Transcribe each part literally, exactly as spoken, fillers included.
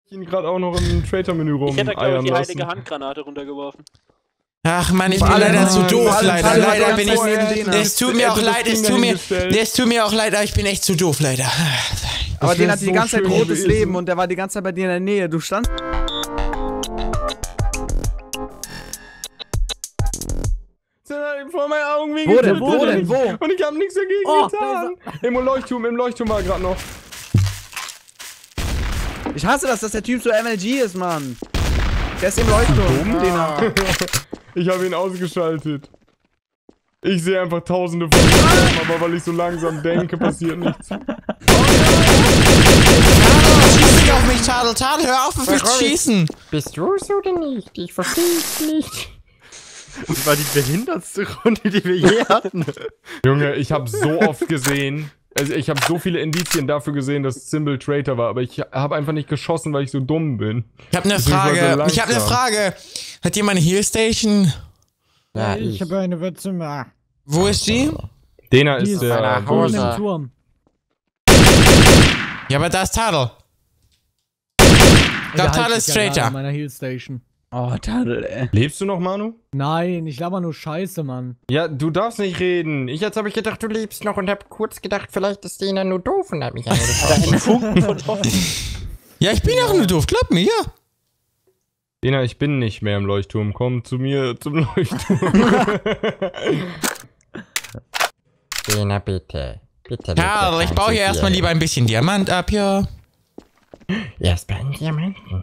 ihn gerade auch noch im Traitor-Menü rum. Ich hätte, glaube ich, die lassen. heilige Handgranate runtergeworfen. Ach man, ich bin Alle leider Mann, zu doof, alle leider. alle Leider ganz bin ich. vorher den Es tut mir hast- auch hätte das leid, Ding es tut mir. dahingestellt. Es tut mir auch leid, aber ich bin echt zu doof, leider. Aber Das den wär hatte die so ganze Zeit schön rotes gewesen. Leben und der war die ganze Zeit bei dir in der Nähe. Du standst. Vor meinen Augen wie Wo denn? getötet. Wo denn? Wo? Und ich hab nichts dagegen Oh, getan. Im Leuchtturm, im Leuchtturm war gerade noch. Ich hasse das, dass der Typ so M L G ist, Mann. Der ist im Leuchtturm. Den er- Ich habe ihn ausgeschaltet. Ich sehe einfach tausende von Bäumen, aber weil ich so langsam denke, passiert nichts. Tadel, schieß nicht auf mich, Tadel. Tadel, hör auf, auf mich zu schießen. Bist du es oder nicht? Ich verstehe es nicht. Das war die behindertste Runde, die wir je hatten. Junge, ich habe so oft gesehen, also ich habe so viele Indizien dafür gesehen, dass Symbol Traitor war, aber ich habe einfach nicht geschossen, weil ich so dumm bin. Ich habe eine Deswegen war er Frage. so Ich habe eine langsam. Frage. Hat jemand eine Heal Station? Ja, ich ich. habe eine Witze mehr. Wo ist die? Dena Die ist ist der nach Oben Hause. im Turm. Ja, aber da ist Tadel. Ich glaube, Tadel ist In Traitor. meiner Heal Station. Oh, Tadel, ey. Lebst du noch, Manu? Nein, ich laber nur Scheiße, Mann. Ja, du darfst nicht reden. Ich Jetzt habe ich gedacht, du lebst noch und hab kurz gedacht, vielleicht ist Dena nur doof und hab mich angeschaut. Funken von Hoffnung. Ja, ich bin auch nur doof. Glaub mir, ja. Dena, ich bin nicht mehr im Leuchtturm. Komm zu mir zum Leuchtturm. Dena, bitte. Bitte. Tadel, ich baue hier erstmal lieber ein bisschen Diamant ab, ja. Erst bei einem Diamanten.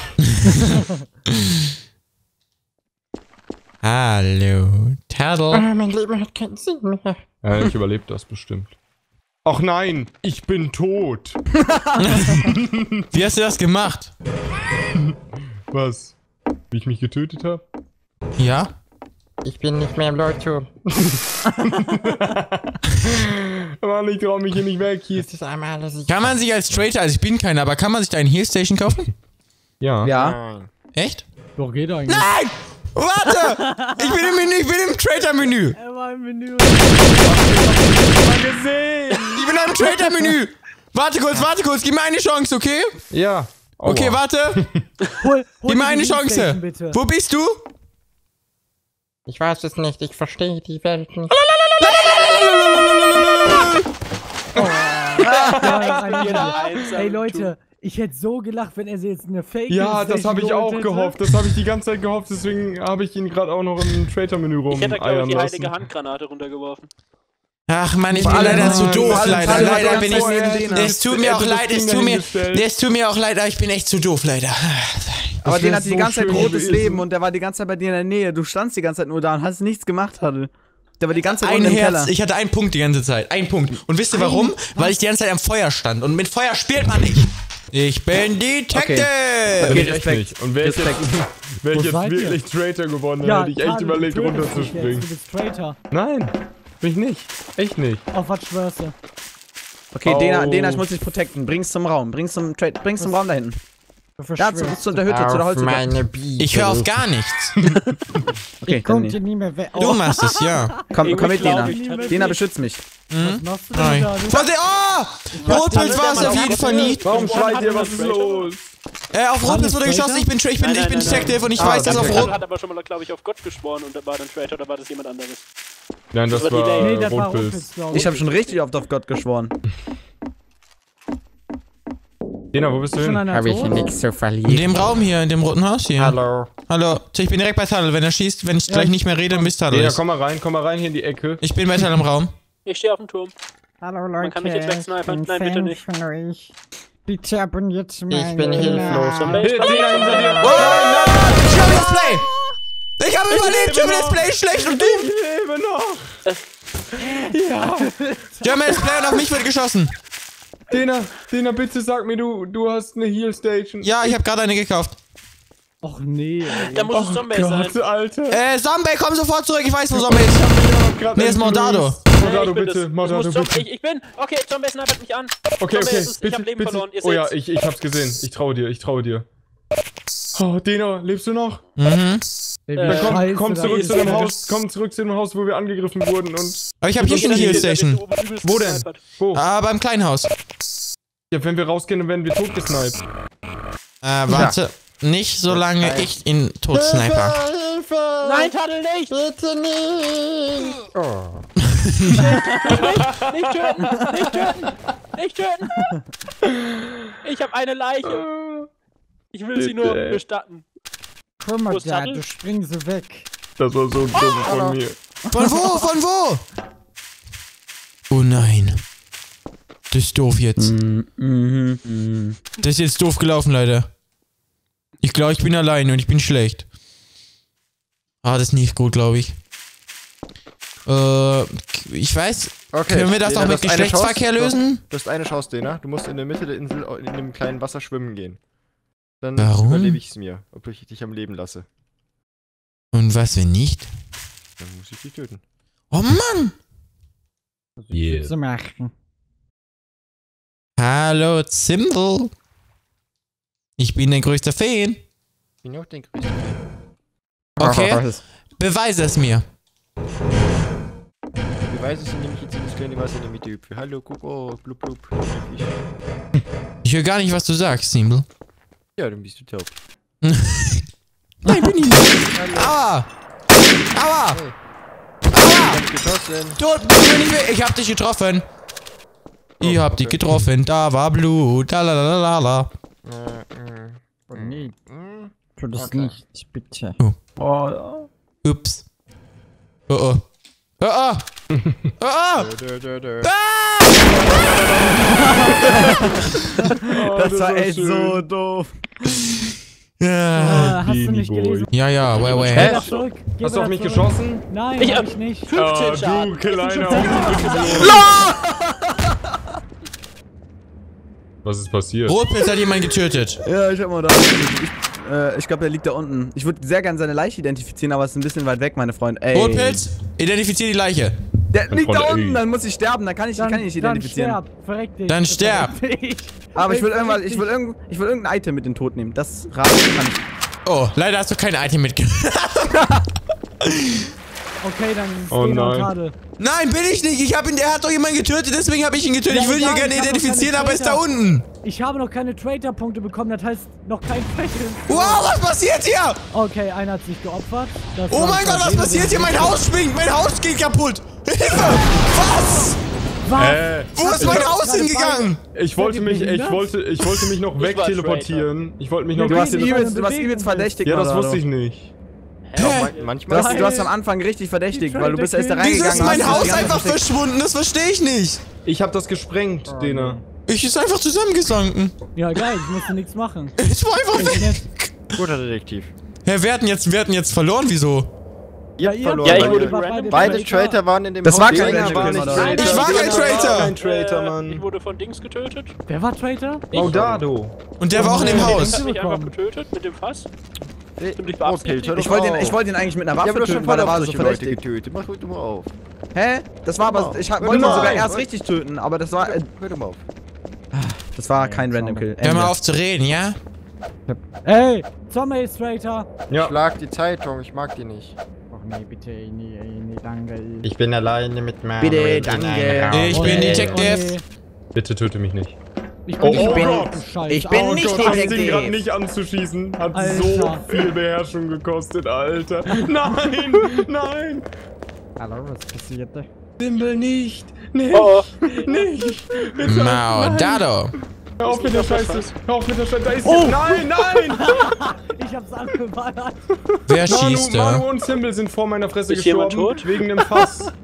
Hallo, Tadel. Oh, mein Leben hat keinen Sinn mehr. Ja, ich überlebe das bestimmt. Ach nein, ich bin tot. Wie hast du das gemacht? Was? Wie ich mich getötet habe? Ja? Ich bin nicht mehr im Leuchtturm. Mann, ich trau mich hier nicht weg. Hier ist Das ist einmal alles. Kann man sich als Traitor, also ich bin keiner, aber kann man sich da eine Heal Station kaufen? Ja. Ja. Echt? Doch, geht eigentlich. Nein! Warte! Ich bin im Menü, ich bin im Traitor-Menü. Er war im Menü. Mal gesehen. Ich bin im Traitor-Menü. Warte kurz, warte kurz, gib mir eine Chance, okay? Ja. Okay, Aua. warte. Hol, hol Gib mir dir eine die Heal Chance. Station, bitte. Wo bist du? Ich weiß es nicht, ich verstehe die Welt nicht. Ja, einsam Ey im Leute, ich hätte so gelacht, wenn er sie jetzt eine Fake Ja, das habe ich auch hätte. gehofft. Das habe ich die ganze Zeit gehofft. Deswegen habe ich ihn gerade auch noch im Traitor-Menü rum. Ich hätte, glaube ich, eiern die lassen. heilige Handgranate runtergeworfen. Ach man, ich bin Alle leider Mann, zu doof, alle leider. Mann, Leider alle bin ganz vorher ich. den Es tut mir auch hätte das leid, es Ding tut mir. dahingestellt. Es tut mir auch leid, aber ich bin echt zu doof, leider. Aber Das den wär hatte die so ganze Zeit schön rotes gewesen. Leben und der war die ganze Zeit bei dir in der Nähe. Du standst die ganze Zeit nur da und hast nichts gemacht, Tadel. Der war die ganze Zeit Ein unten im Herz, Keller. ich hatte einen Punkt die ganze Zeit. Ein Punkt. Und wisst ihr warum? Weil ich die ganze Zeit am Feuer stand. Und mit Feuer spielt man nicht. Ich bin Detective! Okay, Ich echt Respekt. nicht. Und wäre ich jetzt, Respekt. wär ich Wo jetzt seid ihr? wirklich Traitor geworden, dann Ja, hätte ich echt Tadel, überlegt, du tötest mich runterzuspringen. jetzt, Du bist Traitor. Nein, bin ich nicht. Echt nicht. Auf was schwörst du? Okay, Oh. Dena, Dena, ich muss dich protecten. Bring's zum Raum. Bring's zum, Tra bring's zum Raum da hinten. Du Da, zu, zu der Hütte, zu der Auf Holzhütte. meine Bibel. Ich höre auf gar nichts. Okay, dann Kommt nicht. hier nie mehr weg. Du machst es, ja. Komm, komm mit, glaub Dena. ich, Tadel. Dena, beschütz mich. Was machst du Nein. denn da? Du- Warte, oh! Rotpilz war es auf jeden Fall nicht. Warum schreit ihr? Was ist los? Äh, auf Rotpilz wurde geschossen, ich bin, ich bin, Nein, ich nein, bin nein, Detective und ich Ah, weiß, dass auf danke. Rot... Tadel hat aber schon mal, glaube ich, auf Gott geschworen und da war dann Traitor, oder war das jemand anderes? Nein, das Das war die war Idee. Nee, das war Rotpilz. Rotpilz, glaube Ich habe schon richtig oft auf Gott geschworen. Dena, wo bist du Schon hin? einer Habe ich tot? nichts zu In verlieren. dem Raum hier, in dem roten Haus hier. Hallo. Hallo. Ich bin direkt bei Tadel. Wenn er schießt, wenn ich gleich nicht mehr rede, dann bist Tadel. Dena, es. komm mal rein, komm mal rein hier in die Ecke. Ich bin bei Tadel im Raum. Ich stehe auf dem Turm. Hallo Leute, kann mich jetzt wegsnipern. ich bin Nein, bitte Fan nicht. von euch. Bitte abonniert meinen Ich bin hilflos. Zum Hey, Beispiel. Dena, hinter dir. Oh, ich habe das Play! Ich habe überlebt, ich habe das Play schlecht und du! Ich lebe noch. Ich habe das Play und auf mich wird geschossen. Dena, Dena, bitte sag mir, du, du hast eine Heal Station. Ja, ich habe gerade eine gekauft. Och nee, ey. Da muss es Zombie sein. Gott, Alter. Äh, Zombie, komm sofort zurück, ich weiß, wo Zombie ist. Grad Nee, ist entblößt. Mordado. Mordado, ich bin bitte, das. Mordado, Es muss Zombie- bitte. Ich, ich bin. Okay, Zombie snipert mich an. Okay, Zombie okay, ist es. Ich bitte, hab Leben bitte. verloren. Ihr Oh ja, seht's. ich, ich hab's gesehen. Ich traue dir, ich traue dir. Oh, Dena, lebst du noch? Mhm. Ey, wie Dann komm, scheiße komm das zurück ist. zu dem Haus, komm zurück zu dem Haus, wo wir angegriffen wurden und... Aber ich habe hier schon eine Heal Station. Wo denn? Wo? Ah, beim kleinen Haus. Ja, wenn wir rausgehen, dann werden wir totgesniped. Äh, warte. Nicht solange ich ihn tot sniper. Nein, Tadel nicht! Bitte nicht! Oh. Nicht töten! Nicht töten! Nicht töten! Ich habe eine Leiche. Ich will sie nur bestatten. Guck mal Wo ist da, Tadel? du springst so weg. Das war so dumm von mir. Von wo? Von wo? Oh nein. Das ist doof jetzt. Mhm, mhm, mhm. Das ist jetzt doof gelaufen, Leute. Ich glaube, ich bin alleine und ich bin schlecht. Ah, das ist nicht gut, glaube ich. Äh, ich weiß. Okay, Können wir das Dena, auch mit du hast eine Geschlechtsverkehr Chance. lösen? Du hast eine Chance, Dena. Du musst in der Mitte der Insel in dem kleinen Wasser schwimmen gehen. Dann Warum? überlebe ich es mir, ob ich dich am Leben lasse. Und was, wenn nicht? Dann muss ich dich töten. Oh Mann! Yeah. Zu machen. Hallo, Zimbel. Ich bin dein größter Fan. Ich bin auch den größten. Okay, beweise es mir. Beweise es, indem ich jetzt in das kleine Wasser in der Mitte hüpfe. Hallo, guck, oh, blub, blub. Ich, Ich höre gar nicht, was du sagst, Zimbel. ja, dann bist du taub. Nein, bin ich nicht. Aua! Aua! Hey. Aua! Ich hab geschossen. Tot, bin ich weg. Ich hab dich getroffen. Ich hab dich getroffen. Da war Blut. Da la la la la. Äh, äh. Oh nee, Hm? tu das Okay. nicht, bitte. Oh, Ups. Oh oh. Oh oh. Oh oh. Dö, dö, dö, dö. das war echt so doof. Ja. Ah, hast du Beanie nicht Boy. gelesen? Ja, ja, wait, Geh wait. wieder zurück. Geh Hast du wieder auf mich zurück. geschossen? Nein, Ich hab hab- ich nicht. fünfzehn Ah, Schaden. du kleiner Was ist passiert? Rotpilz hat jemanden getötet. Ja, ich hab mal da. Ich, äh, ich glaube, er liegt da unten. Ich würde sehr gerne seine Leiche identifizieren, aber es ist ein bisschen weit weg, meine Freunde. Ey. Rotpilz, identifizier die Leiche. Der liegt da Freunde, ey. unten, dann muss ich sterben, dann kann ich, Dann, kann ich nicht dann identifizieren. sterb, verreck dich. Dann sterb. Verreck dich. Aber ich will Verreck irgendwas, dich. ich will, irgend, ich will irgendein Item mit in den Tod nehmen. Das Rad kann ich. Oh, leider hast du kein Item mitgenommen. Okay, dann ist es Oh Dena und nein. Tadel. Nein, bin ich nicht. Ich hab ihn, der hat doch jemanden getötet, deswegen habe ich ihn getötet. Ja, Ich will ihn ja egal, gerne ich hab doch identifizieren, keine aber er ist da Traitor. unten. Ich habe noch keine Traitor-Punkte bekommen, das heißt noch kein Traitor. Wow, was passiert hier? Okay, einer hat sich geopfert. Das Oh war mein Gott, was Tadel, passiert hier? der- Mein Haus springt, mein Haus geht kaputt. Hilfe! Was? Was? Äh, Wo ist ich mein hab- Haus hingegangen? Ich wollte ihr mich, ich behindert? wollte, ich wollte mich noch Ich war wegteleportieren. Ich wollte mich noch Ja, Du hast Bewegung. wegteleportieren. übelst, du hast übelst verdächtig. Ja, das Colorado. wusste ich nicht. Ja, Hä? man- Du manchmal. hast, du hast am Nein. Anfang richtig verdächtigt, Die weil du bist erst da Traitor Wieso reingegangen. ist mein hast Haus die ganze einfach Zeit versteckt. verschwunden? Das verstehe ich nicht. Ich hab das gesprengt, Dena. Ich ist einfach zusammengesunken. Ja, geil, ich musste nichts machen. Ich war einfach Ich weg. nicht. Guter Detektiv. Hä, wir hatten jetzt, wir hatten jetzt verloren, wieso? Ja, ihr verloren, Ja, ich weil wurde ihr- random- Beide Traitor waren in dem Das Haus. war die kein Dena Traitor, war nicht oder? Traitor. Ich war kein Traitor. Kein Traitor, Äh, Mann. Ich wurde von Dings getötet. Wer war Traitor? Maudado. Und der war auch in dem Oh, Haus. Ich hab mich einfach bekommen. getötet mit dem Fass. Hey, Ziemlich oh, beabsichtigt. Pilz, hör doch Ich wollte ihn, auf. ich wollte ihn eigentlich mit einer Ich Waffe habe doch schon töten, weil voll er war auf so solche Leute verdächtig. getötet. Mach doch mal auf. Hä? Das war aber, ich hab- wollte ihn Nein. sogar erst richtig töten, aber das war, äh, Hör doch mal auf. das war kein Random Kill. Hör mal Ende. auf zu reden, ja? Ey, Zombie ist Traitor. Ja. Schlag die Zeitung, ich mag die nicht. Ach nee, bitte, ey, nee, ey, nee, danke. ey. Ich bin alleine mit Manuel Bitte, in danke. einem Raum. Ich Oh bin nee, Detective. oh nee. Bitte töte mich nicht. Ich Oh, bin, oh nicht Gott. du Scheiße. Ich bin Oh nicht Gott. Das Ding Detektiv. gerade nicht anzuschießen hat Alter. so viel Beherrschung gekostet, Alter. Nein, nein. Hallo, was passiert da? Simbel nicht. Nicht. Oh, Nicht. Bitte. Maudado. Hör auf mit der Scheiße. Hör auf mit der Scheiße. Da ist Oh. Nein, nein. Ich hab's angeballert. Wer Manu, schießt Manu da? und Simbel sind vor meiner Fresse Ist jemand gestorben. tot? Wegen dem Fass.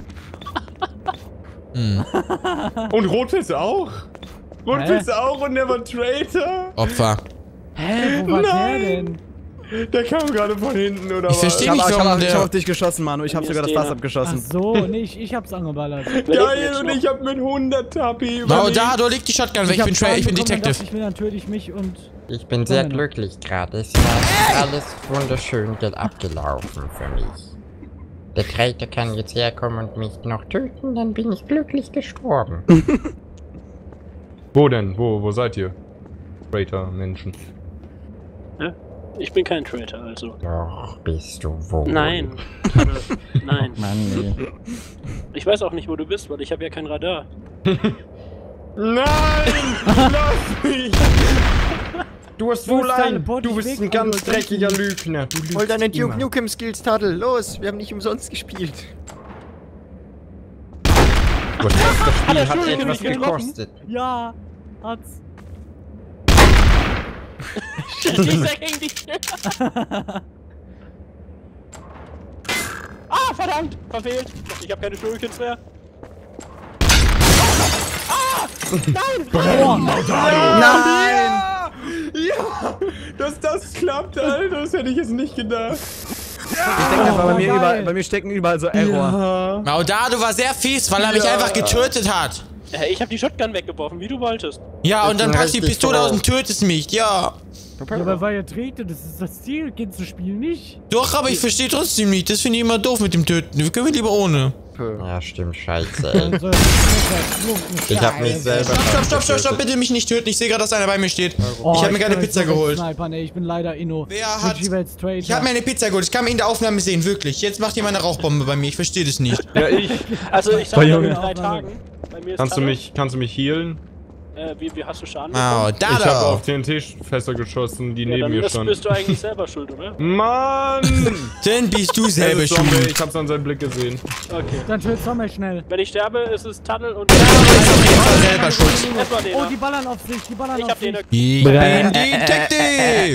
Hm. Und Rotpilz auch? Rotpilz auch und der war Traitor? Opfer. Hä, wo war Nein. der denn? Der kam gerade von hinten, oder Ich was? verstehe Ich hab, nicht, ich, hab, warum ich hab der... auf dich geschossen, Manu. Ich hab Mir sogar ist das Fass Dena. Ach abgeschossen. so, nee, ich, ich hab's angeballert. Geil, und ich hab mit hundert Tapi überlebt. Maudado, leg die Shotgun weg. Ich bin, hab Tra ich bin Schaden bekommen, dann Detective. dachte Ich mir, dann töte ich mich und... Ich bin sehr Nein. glücklich gerade. Es war alles wunderschön ge- abgelaufen für mich. Der Traitor kann jetzt herkommen und mich noch töten, dann bin ich glücklich gestorben. Wo denn? Wo, wo seid ihr? Traitor, Menschen. ich bin kein Traitor, also. Doch, bist du wohl. Nein. Nein. Mann, nee. Ich weiß auch nicht, wo du bist, weil ich habe ja kein Radar. Nein! Lass mich! Du hast Wo wohl ist deine ein. Body Du bist weg, ein ganz Alter? dreckiger Lügner. Du lügst Hol deine immer. Duke Nukem Skills, Tadel. Los, wir haben nicht umsonst gespielt. Gut, das Spiel er hat schon etwas irgendwie gekostet. Ja, hat's. Ich sag gegen dich. Ah, verdammt! Verfehlt! Ich hab keine Shurikens mehr. Ah! Nein! Nein! Ja! Dass das klappt, Alter, das hätte ich jetzt nicht gedacht. Ich denke einfach, bei mir, geil. überall, bei mir stecken überall so Error. Maudado war sehr fies, weil er mich Ja. einfach getötet hat. Äh, Ich hab die Shotgun weggeworfen, wie du wolltest. Ja, und dann bin packst du die richtig Pistole aus drauf. und tötest mich, ja. Ja, aber weil er trete, das ist das Ziel, geht zu spielen nicht. Doch, aber ich verstehe trotzdem nicht. Das finde ich immer doof mit dem Töten. Wir können wir lieber ohne. Ja, stimmt, scheiße, ey. Also, Ich hab mich selber... Stopp, stopp, stopp, stopp, stopp, bitte mich nicht töten. Ich sehe gerade, dass einer bei mir steht. Oh, ich habe mir gerade kann Pizza jetzt noch geholt. Snipern, ey. Ich bin leider Inno. Wer hat- Ich Ich habe mir eine Pizza geholt. Ich kann ihn in der Aufnahme sehen, wirklich. Jetzt macht jemand eine Rauchbombe bei mir. Ich verstehe das nicht. Ja, ich. Also ich sag Bei mal Junge. in drei Tagen. Bei mir ist Kannst du Tanne. mich, kannst du mich healen? Äh, wie, wie hast du Schaden Oh, bekommen? Ich habe Dado. auf T N T-Fässer geschossen, die Ja, neben dann mir bist, standen. bist du eigentlich selber schuld, oder? Mann! Dann bist du selber Hey, Zombie, schuld. ich hab's an seinem Blick gesehen. Okay. Dann tötet Sommer schnell. Wenn ich sterbe, ist es Tunnel und... Selber schuld. Erstmal Oh, den. die ballern auf sich, die ballern Ich auf hab sich. den... Ich bin Detective.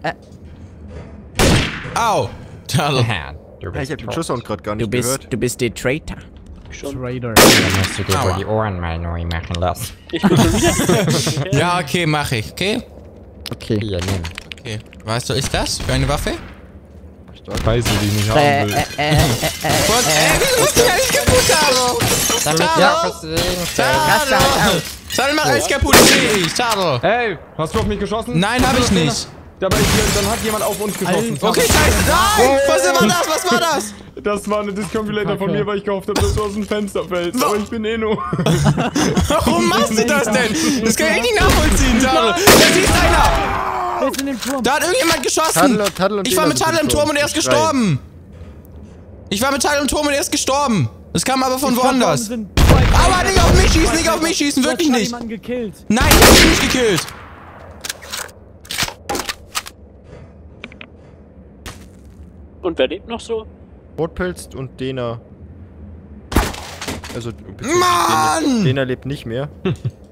Au. Dado. Ja, du Ja, bist ich hab den tot. Schusssound gerade gar Du nicht bist, gehört. du bist der Traitor. Trader. Dann musst du dir Aua. wohl die Ohren mal neu machen lassen. Ich bin schon wieder... Ja, okay, mach ich. Okay? Okay. Hier, nimm. Okay. Weißt du, ist das für eine Waffe? Scheiße, die ich nicht haben Äh, will. äh, äh, äh, Und, äh, wie musst du alles kaputt haben? Damit Tado. ja versehen. Tado. Tado, mach alles kaputt, sehe ich. Tado. Hey, hast du auf mich geschossen? Nein, hab ich nicht. Ja, aber ich, dann hat jemand auf uns geschossen. Okay, scheiße. Nein! Was war das? Was war das? Das war eine Discombulator von mir, weil ich gehofft habe, dass du aus dem Fenster fällst. Aber ich bin eh nur. Warum machst du das denn? Das kann ich nicht nachvollziehen, Tado. Da ist einer. Der ist in dem Turm. Da hat irgendjemand geschossen. Tadel, Tadel und Ich war Dena mit sind Tadel im Turm und er ist gestorben. gestorben. Ich war mit Tadel im Turm und er ist gestorben. Das kam aber von Ich glaub, da woanders. sind zwei Aua, Trader. nicht auf mich schießen, nicht auf mich schießen, Du hast wirklich gerade nicht. jemanden gekillt. Nein, ich hab ihn nicht gekillt. Und wer lebt noch so? Rotpilz und Dena. Also, beziehungsweise Mann! Dena, Dena lebt nicht mehr.